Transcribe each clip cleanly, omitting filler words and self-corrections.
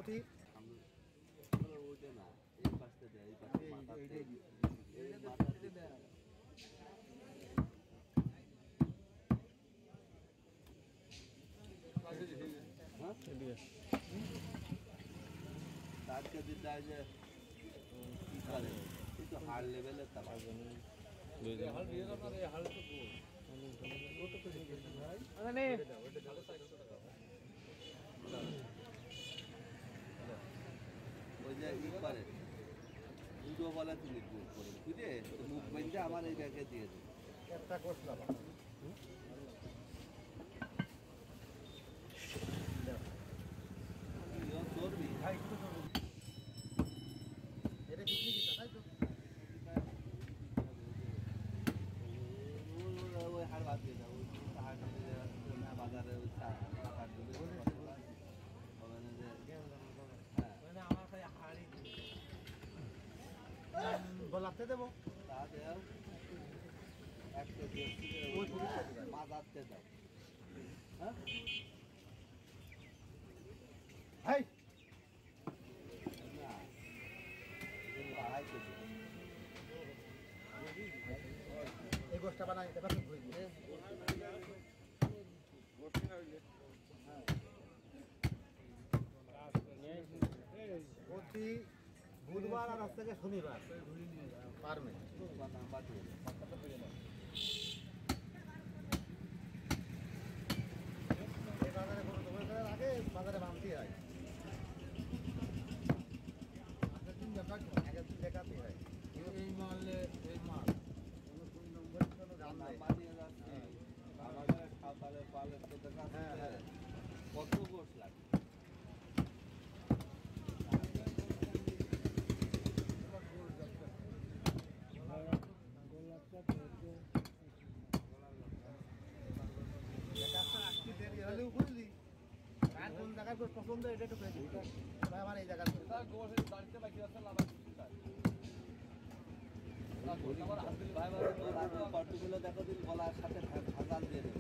প্রতি হার লেভেলের ওই যে ই করে দুটো বলে তুমি করে বুঝে মুখ বেঁধে আমার এই ব্যাগে দিয়ে দেবে একটা কষলা চর্বি ভাই একটু চর্বি এটা বিক্রি কিনা তাই তো ওই হার বাদ দিয়ে দাও ওই হার বাজারে ওই হার দিলে আমার কাছে হাড়ি বলাতে দেবো তা দেও এক কেজি বাজারতে দাও হ্যাঁ ভাই না আড়াই কেজি এই গোষ্ঠটা বানাই এটা তো ধুই দিয়ে প্রতি বুধবার আর আজ থেকে শনিবার পারবে এই বাজারে কোনো দোকান করার আগে বাজারে বানতে হয় আগের দিন দেখাতে হয় এই মালে এই মাল কোনো নম্বর কোনো দাম নাই বানিয়ে যাচ্ছে আমাদের খাবারের পালের তো দেখা কত গোশ লাগে বুঝলি কোন জায়গায় পছন্দ এটা একটু আমার এই জায়গায় কতগুলো দেখো দিন গলার সাথে ভাজাল দিয়ে দেবে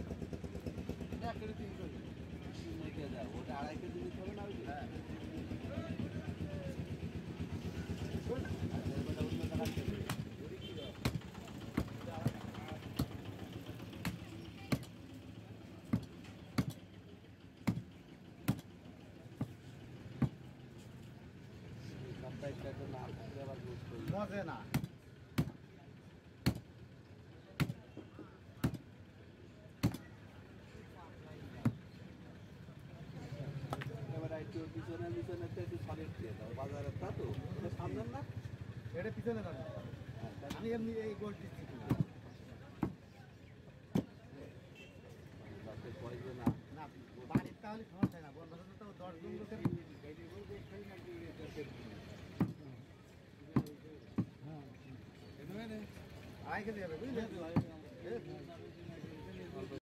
ওটা 2.5 কেজি নিতে হবে না মজে না পিছনে পিছনে একটু সলিড দিয়ে দাও বাজারের তা তো সামনের না এটা পিছনে না আমি এমনি এই গোল দিচ্ছি না বাড়ির তাহলে সমস্যা না বন্ধ তো 10 জন লোকের আড়াই কেজি হবে বুঝলেন